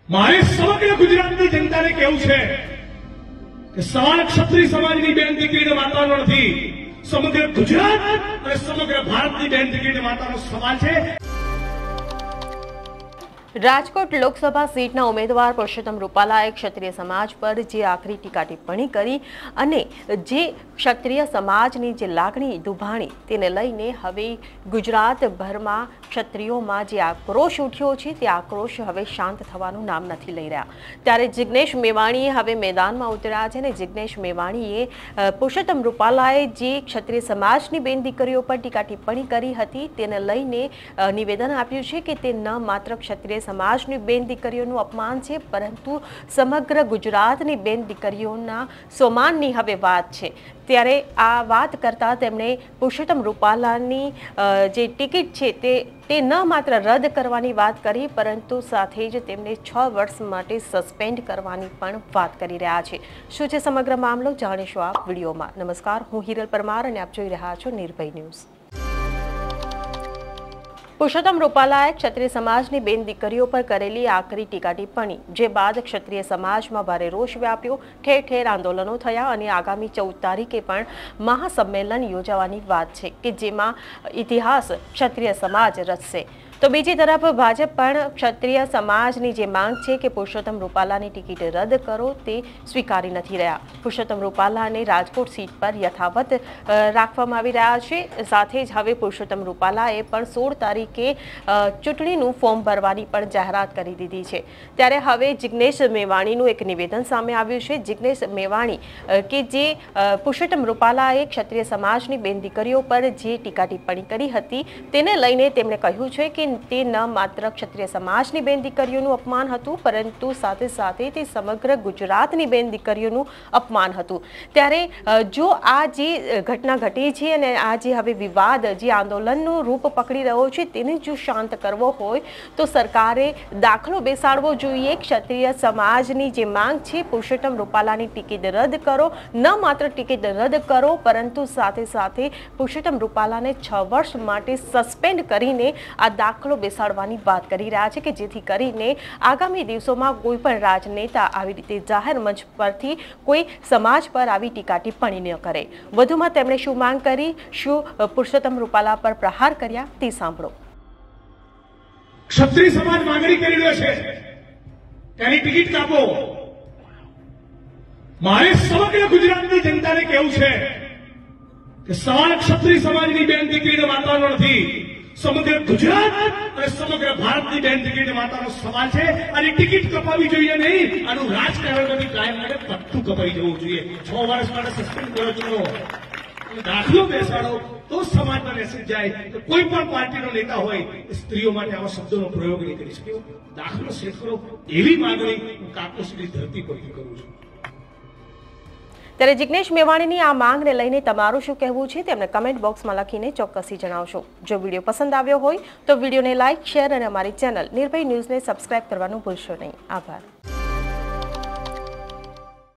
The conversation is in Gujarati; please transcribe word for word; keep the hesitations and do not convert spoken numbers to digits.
મારે સમગ્ર ગુજરાતની જનતાને કહેવું છે કે સવાલ ક્ષત્રિય સમાજની બેન દીકરીને વાર્તાનો નથી, સમગ્ર ગુજરાત અને સમગ્ર ભારતની બેન દીકરીને વાર્તાનો સવાલ છે। રાજકોટ લોકસભા સીટના ઉમેદવાર પુરુષોત્તમ રૂપાલાએ ક્ષત્રિય સમાજ પર જે આકરી ટીકા ટિપ્પણી કરી અને જે ક્ષત્રિય સમાજની જે લાગણી દુભાણી તેને લઈને હવે ગુજરાતભરમાં ક્ષત્રિયોમાં જે આક્રોશ ઉઠ્યો છે તે આક્રોશ હવે શાંત થવાનું નામ નથી લઈ રહ્યા। ત્યારે જિગ્નેશ મેવાણીએ હવે મેદાનમાં ઉતર્યા છે અને જિગ્નેશ મેવાણીએ પુરુષોત્તમ રૂપાલાએ જે ક્ષત્રિય સમાજની બેન દીકરીઓ પર ટીકા ટિપ્પણી કરી હતી તેને લઈને નિવેદન આપ્યું છે કે તે ન માત્ર ક્ષત્રિય સમાજની બેન દીકરીઓનું અપમાન છે પરંતુ સમગ્ર ગુજરાતની બેન દીકરીઓના સોમાનની હવે વાત છે। ત્યારે આ વાત કરતા તેમણે પુરુષોત્તમ રૂપાલાની જે ટિકિટ છે તે તે ન માત્ર રદ કરવાની વાત કરી પરંતુ સાથે જ તેમને છ વર્ષ માટે સસ્પેન્ડ કરવાની પણ વાત કરી રહ્યા છે। શું છે સમગ્ર મામલો જાણીશું આ વિડીયોમાં। નમસ્કાર, હું હિરલ પરમાર અને આપ જોઈ રહ્યા છો નિર્ભય ન્યૂઝ। પુરુષોત્તમ રૂપાલાએ ક્ષત્રિય સમાજની બેન દીકરીઓ પર કરેલી આકરી ટીકા ટિપ્પણી જે બાદ ક્ષત્રિય સમાજમાં ભારે રોષ વ્યાપ્યો, ઠેર ઠેર આંદોલનો થયા અને આગામી ચૌદ તારીખે પણ મહાસંમેલન યોજાવાની વાત છે કે જેમાં ઇતિહાસ ક્ષત્રિય સમાજ રચશે। તો બીજી તરફ ભાજપ પણ ક્ષત્રિય સમાજની જે માંગ છે કે પુરુષોત્તમ રૂપાલાની ટિકિટ રદ કરો તે સ્વીકારી નથી રહ્યા। પુરુષોત્તમ રૂપાલાને રાજકોટ સીટ પર યથાવત રાખવામાં આવી રહ્યા છે। સાથે જ હવે પુરુષોત્તમ રૂપાલાએ પણ સોળ તારીખે ચૂંટણીનું ફોર્મ ભરવાની પણ જાહેરાત કરી દીધી છે। ત્યારે હવે જિગ્નેશ મેવાણીનું એક નિવેદન સામે આવ્યું છે। જિગ્નેશ મેવાણી કે જે પુરુષોત્તમ રૂપાલાએ ક્ષત્રિય સમાજની બેન દીકરીઓ પર જે ટીકા ટિપ્પણી કરી હતી તેને લઈને તેમણે કહ્યું છે કે તે ન માત્ર ક્ષત્રિય સમાજની બેન દીકરીઓનું અપમાન હતું પરંતુ સાથે સાથે તે સમગ્ર ગુજરાતની બેન દીકરીઓનું અપમાન હતું। ત્યારે જો આ જે ઘટના ઘટી છે અને આ જે હવે વિવાદ જે આંદોલનનું રૂપ પકડી રહ્યો છે તેને જો શાંત કરવો હોય તો સરકારે દાખલો બેસાડવો જોઈએ। ક્ષત્રિય સમાજની જે માંગ છે પુરુષોત્તમ રૂપાલાની ટિકિટ રદ કરો, ન માત્ર ટિકિટ રદ કરો પરંતુ સાથે સાથે પુરુષોત્તમ રૂપાલાને છ વર્ષ માટે સસ્પેન્ડ કરીને આ દાખલો બેસાડવાની વાત કરી રહ્યા છે કે જેથી કરીને આગામી દિવસોમાં કોઈ પણ રાજનેતા આવી રીતે જાહેર મંચ પરથી કોઈ સમાજ પર આવી ટીકા ટિપ્પણી ન કરે। વધુમાં તેમણે શું માંગ કરી, શું પુરુષોત્તમ રૂપાલા પર પ્રહાર કર્યા તે સાંભળો। ક્ષત્રિય સમાજ માંગણી કરી રહ્યો છે તેની ટિકિટ કાપો। મારે સમગ્ર ગુજરાતની જનતાને કહેવું છે કે સવાલ ક્ષત્રિય સમાજની બેન દીકરીને વાર્તાનો નથી, સમગ્ર ગુજરાત અને સમગ્ર ભારતની બેન દીકરીને વાર્તાનો સવાલ છે। અને ટિકિટ કપાવી જોઈએ નહીં, આનું રાજકારણમાંથી કાયમ માટે પટ્ટું કપાઈ જવું જોઈએ। છ વર્ષ માટે સસ્પેન્ડ કરો છો, દાખલો બેસાડો તો સમાજમાં મેસેજ જાય કે કોઈ પણ પાર્ટીનો નેતા હોય સ્ત્રીઓ માટે આવા શબ્દોનો પ્રયોગ નહીં કરી શકે। દાખલો સેટ કરો એવી માંગણી હું કાકોસરી ધરતી પરથી કરું છું। ત્યારે જિગ્નેશ મેવાણીની આ માંગને લઈને તમારું શું કહેવું છે તેમને કમેન્ટ બોક્સમાં લખીને ચોક્કસથી જણાવશો। જો વિડીયો પસંદ આવ્યો હોય તો વિડીયોને લાઇક, શેર અને અમારી ચેનલ નિર્ભય ન્યૂઝને સબસ્ક્રાઇબ કરવાનું ભૂલશો નહીં। આભાર।